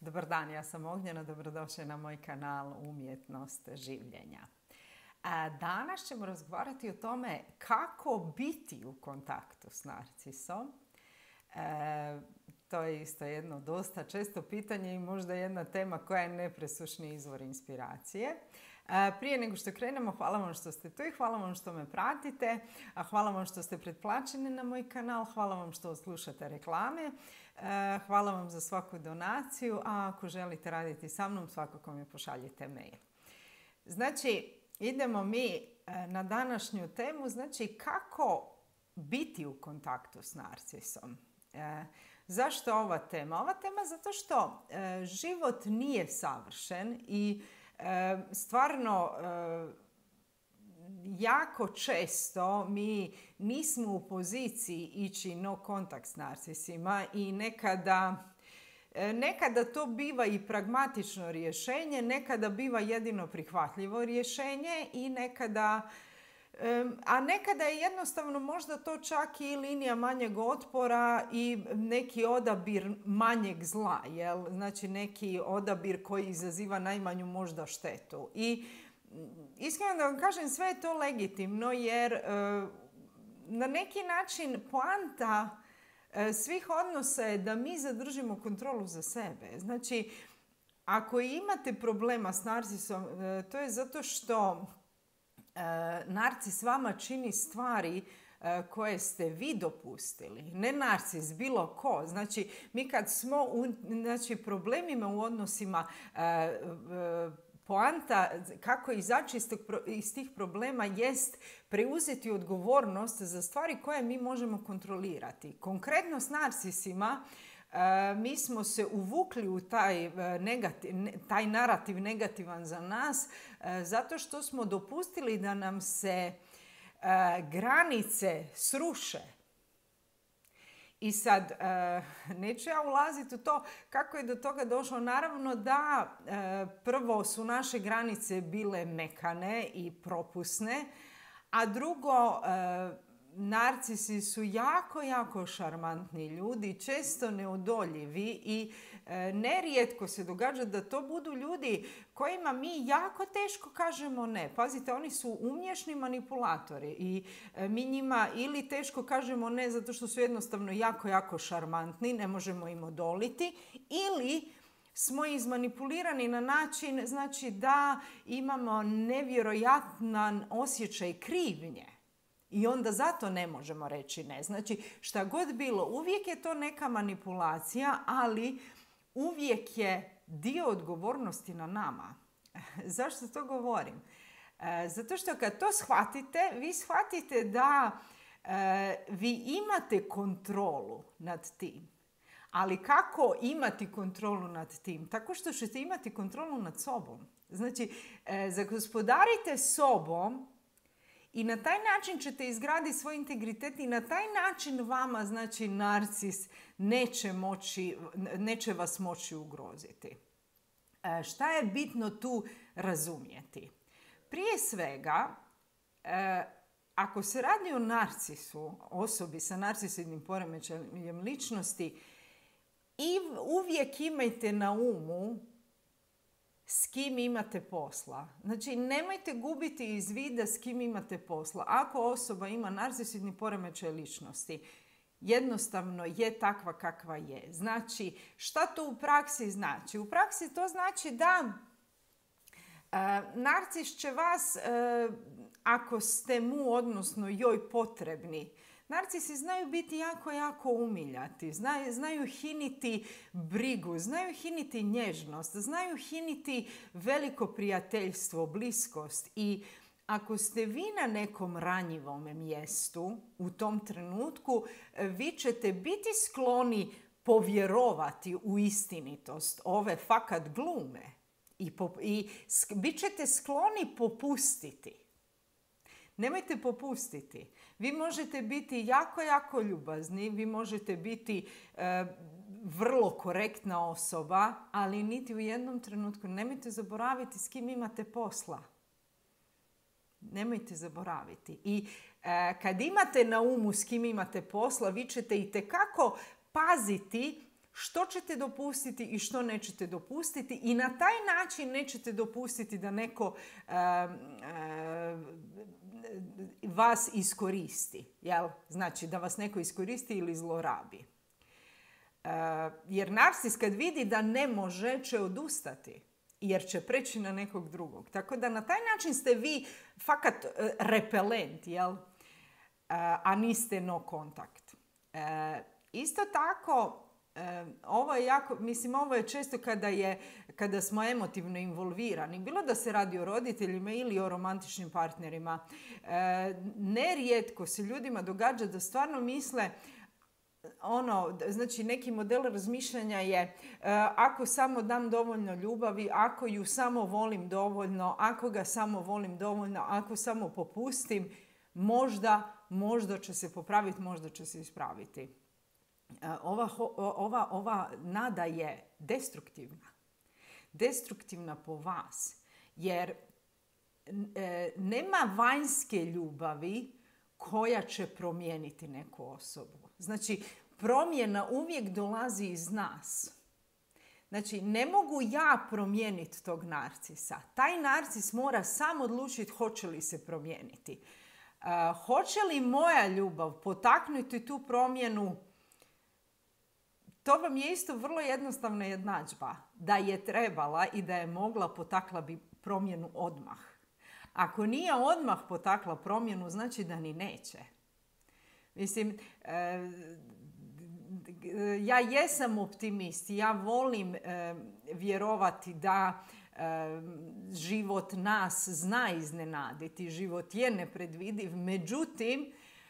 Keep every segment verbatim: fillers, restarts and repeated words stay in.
Dobar dan, ja sam Ognjena, dobrodošli na moj kanal Umjetnost življenja. Danas ćemo razgovarati o tome kako biti u kontaktu s narcisom. E, to je isto jedno dosta često pitanje i možda jedna tema koja je nepresušni izvor inspiracije. E, prije nego što krenemo, hvala vam što ste tu i hvala vam što me pratite, a hvala vam što ste pretplaćeni na moj kanal, hvala vam što slušate reklame, e, hvala vam za svaku donaciju, a ako želite raditi sa mnom, svakako mi pošaljite mail. Znači, idemo mi na današnju temu, znači kako biti u kontaktu s narcisom. E, zašto ova tema? Ova tema zato što e, život nije savršen i e, stvarno e, jako često mi nismo u poziciji ići no kontakt s narcisima i nekada Nekada to biva i pragmatično rješenje, nekada biva jedino prihvatljivo rješenje i nekada, a nekada je jednostavno možda to čak i linija manjeg otpora i neki odabir manjeg zla, jel? Znači neki odabir koji izaziva najmanju možda štetu. I iskreno da vam kažem, sve je to legitimno jer na neki način poanta svih odnosa je da mi zadržimo kontrolu za sebe. Znači, ako imate problema s narcisom, to je zato što narcis vama čini stvari koje ste vi dopustili. Ne narcis, bilo ko. Znači, mi kad smo u znači, problemima u odnosima, poanta kako izaći iz, tog, iz tih problema jest preuzeti odgovornost za stvari koje mi možemo kontrolirati. Konkretno s narcisima e, mi smo se uvukli u taj, negativ, taj narativ negativan za nas e, zato što smo dopustili da nam se e, granice sruše. I sad, neću ja ulaziti u to kako je do toga došlo. Naravno da prvo su naše granice bile mekane i propusne, a drugo, narcisi su jako, jako šarmantni ljudi, često neodoljivi i nerijetko se događa da to budu ljudi kojima mi jako teško kažemo ne. Pazite, oni su umješni manipulatori i mi njima ili teško kažemo ne zato što su jednostavno jako, jako šarmantni, ne možemo im odoliti, ili smo izmanipulirani na način znači da imamo nevjerojatan osjećaj krivnje. I onda zato ne možemo reći ne. Znači, šta god bilo, uvijek je to neka manipulacija, ali uvijek je dio odgovornosti na nama. Zašto to govorim? E, zato što kad to shvatite, vi shvatite da e, vi imate kontrolu nad tim. Ali kako imati kontrolu nad tim? Tako što ćete imati kontrolu nad sobom. Znači, e, zagospodarite sobom i na taj način ćete izgraditi svoj integritet i na taj način vama, znači, narcis neće, moći, neće vas moći ugroziti. E, šta je bitno tu razumjeti? Prije svega, e, ako se radi o narcisu, osobi sa narcisoidnim poremećajem ličnosti, i uvijek imajte na umu s kim imate posla. Znači, nemojte gubiti iz vida s kim imate posla. Ako osoba ima narcisoidni poremećaj ličnosti, jednostavno je takva kakva je. Znači, šta to u praksi znači? U praksi to znači da e, narcis će vas, e, ako ste mu, odnosno joj potrebni, narcisi znaju biti jako, jako umiljati, znaju, znaju hiniti brigu, znaju hiniti nježnost, znaju hiniti veliko prijateljstvo, bliskost. I ako ste vi na nekom ranjivom mjestu u tom trenutku, vi ćete biti skloni povjerovati u istinitost ove fakat glume i, pop, i bit ćete skloni popustiti. Nemojte popustiti. Vi možete biti jako, jako ljubazni, vi možete biti e, vrlo korektna osoba, ali niti u jednom trenutku nemojte zaboraviti s kim imate posla. Nemojte zaboraviti. I e, kad imate na umu s kim imate posla, vi ćete itekako paziti što ćete dopustiti i što nećete dopustiti i na taj način nećete dopustiti da neko uh, uh, vas iskoristi. Jel? Znači da vas neko iskoristi ili zlorabi. Uh, jer narcis kad vidi da ne može, će odustati. Jer će preći na nekog drugog. Tako da na taj način ste vi fakat uh, repelent, jel? Uh, a niste no kontakt. Uh, isto tako, uh, ovo je jako, mislim, ovo je često kada, je, kada smo emotivno involvirani. Bilo da se radi o roditeljima ili o romantičnim partnerima. Uh, nerijetko se ljudima događa da stvarno misle, ono, znači neki model razmišljanja je uh, ako samo dam dovoljno ljubavi, ako ju samo volim dovoljno, ako ga samo volim dovoljno, ako samo popustim, možda, možda će se popraviti, možda će se ispraviti. Uh, ova, ova, ova nada je destruktivna. Destruktivna po vas. Jer uh, nema vanjske ljubavi koja će promijeniti neku osobu. Znači, promjena uvijek dolazi iz nas. Znači, ne mogu ja promijeniti tog narcisa. Taj narcis mora sam odlučiti hoće li se promijeniti. Uh, hoće li moja ljubav potaknuti tu promjenu? To vam je isto vrlo jednostavna jednadžba. Da je trebala i da je mogla, potakla bi promjenu odmah. Ako nije odmah potakla promjenu, znači da ni neće. Mislim, ja jesam optimist. Ja volim vjerovati da život nas zna iznenaditi. Život je nepredvidiv. Međutim,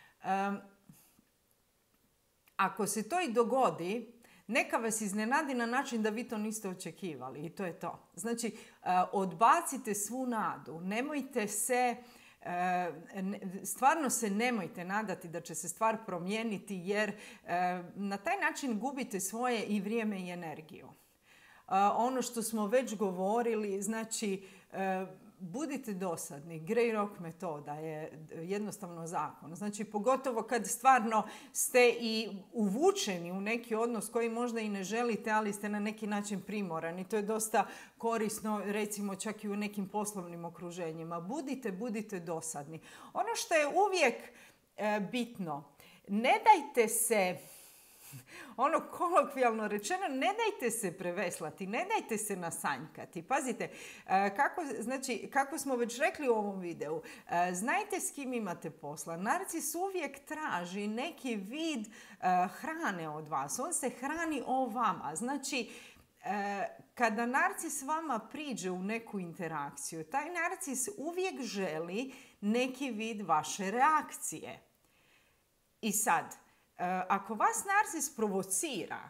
ako se to i dogodi, neka vas iznenadi na način da vi to niste očekivali i to je to. Znači, odbacite svu nadu. Nemojte se, stvarno se nemojte nadati da će se stvar promijeniti jer na taj način gubite svoje i vrijeme i energiju. Ono što smo već govorili, znači, budite dosadni. Grey Rock metoda je jednostavno zakon. Znači, pogotovo kad stvarno ste i uvučeni u neki odnos koji možda i ne želite, ali ste na neki način primorani. To je dosta korisno, recimo čak i u nekim poslovnim okruženjima. Budite, budite dosadni. Ono što je uvijek e, bitno, ne dajte se... Ono kolokvijalno rečeno, ne dajte se preveslati, ne dajte se nasanjkati. Pazite, kako, znači, kako smo već rekli u ovom videu, znajte s kim imate posla. Narcis uvijek traži neki vid hrane od vas. On se hrani o vama. Znači, kada narcis vama priđe u neku interakciju, taj narcis uvijek želi neki vid vaše reakcije. I sad, ako vas narcis provocira,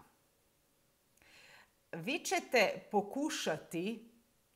vi ćete pokušati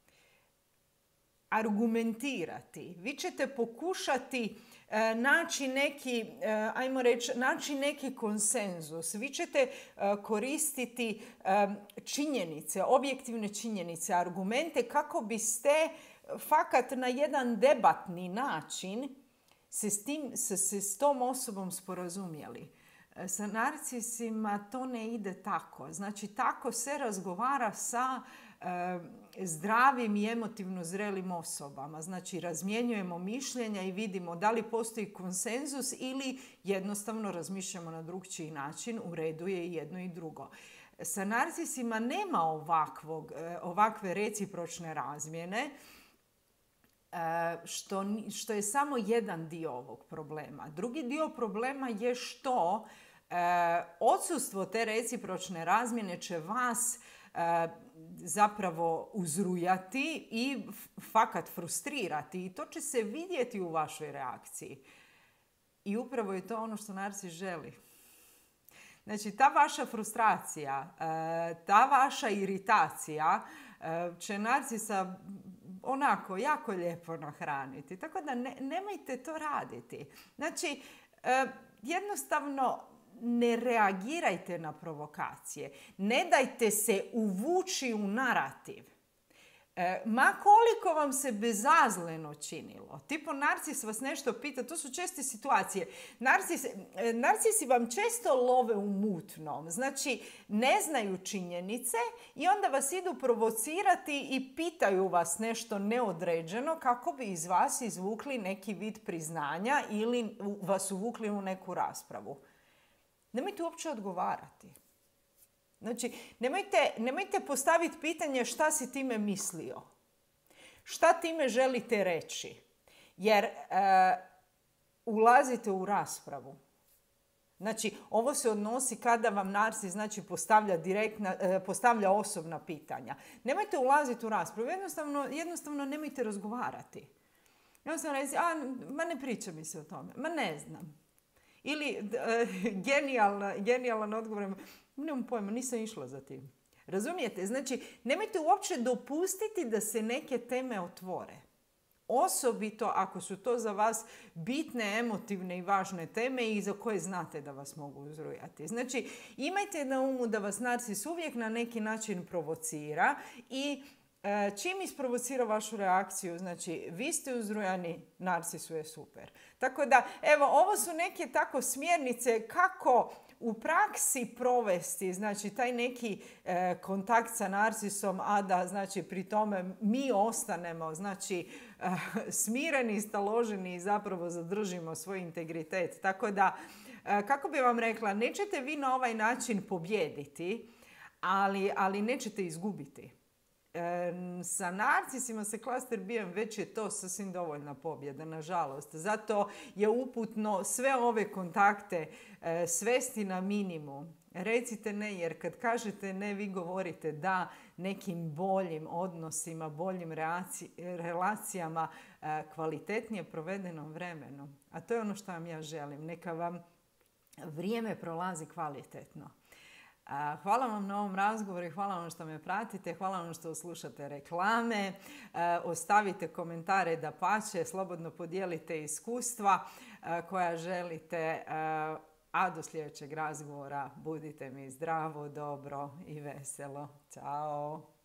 argumentirati, vi ćete pokušati naći neki, ajmo reći, naći neki konsenzus. Vi ćete koristiti činjenice, objektivne činjenice, argumente kako biste fakat na jedan debatni način se s, tim, se, se s tom osobom sporazumjeli. Sa narcisima to ne ide tako. Znači, tako se razgovara sa e, zdravim i emotivno zrelim osobama. Znači, razmjenjujemo mišljenja i vidimo da li postoji konsenzus ili jednostavno razmišljamo na drugčiji način. U redu je i jedno i drugo. Sa narcisima nema ovakvog, ovakve recipročne razmjene, što, što je samo jedan dio ovog problema. Drugi dio problema je što E, odsustvo te recipročne razmjene će vas e, zapravo uzrujati i fakat frustrirati i to će se vidjeti u vašoj reakciji. I upravo je to ono što narcis želi. Znači, ta vaša frustracija, e, ta vaša iritacija e, će narcisa onako jako lijepo nahraniti. Tako da ne, nemojte to raditi. Znači, e, jednostavno ne reagirajte na provokacije. Ne dajte se uvući u narativ. E, ma koliko vam se bezazleno činilo. Tipo, narcis vas nešto pita, to su česte situacije. Narcis, e, narcisi vam često love u mutnom. Znači, ne znaju činjenice i onda vas idu provocirati i pitaju vas nešto neodređeno kako bi iz vas izvukli neki vid priznanja ili vas uvukli u neku raspravu. Nemojte uopće odgovarati. Znači, nemojte, nemojte postaviti pitanje šta si time mislio. Šta time želite reći? Jer e, ulazite u raspravu. Znači, ovo se odnosi kada vam narcis znači, postavlja, direktna, e, postavlja osobna pitanja. Nemojte ulaziti u raspravu. Jednostavno, jednostavno nemojte razgovarati. Jednostavno reći, a, ma ne priča mi se o tome. Ma ne znam. Ili e, genijalan, genijalan odgovor. Nemam pojma, nisam išla za tim. Razumijete? Znači, nemojte uopće dopustiti da se neke teme otvore. Osobito ako su to za vas bitne, emotivne i važne teme i za koje znate da vas mogu uzrujati. Znači, imajte na umu da vas narcis uvijek na neki način provocira i e, čim isprovocira vašu reakciju, znači, vi ste uzrujani, narcisu je super. Tako da, evo, ovo su neke tako smjernice kako u praksi provesti, znači, taj neki e, kontakt sa narcisom, a da, znači, pri tome mi ostanemo, znači, e, smireni, staloženi i zapravo zadržimo svoj integritet. Tako da, e, kako bi vam rekla, nećete vi na ovaj način pobijediti, ali, ali nećete izgubiti. E, sa narcisima, sa cluster B-em već je to sasvim dovoljna pobjeda, nažalost. Zato je uputno sve ove kontakte e, svesti na minimum. Recite ne, jer kad kažete ne, vi govorite da nekim boljim odnosima, boljim reaci, relacijama, e, kvalitetnije provedenom vremenu. A to je ono što vam ja želim. Neka vam vrijeme prolazi kvalitetno. Hvala vam na ovom razgovoru i hvala vam što me pratite, hvala vam što slušate reklame, ostavite komentare dapače, slobodno podijelite iskustva koja želite, a do sljedećeg razgovora budite mi zdravo, dobro i veselo. Ćao!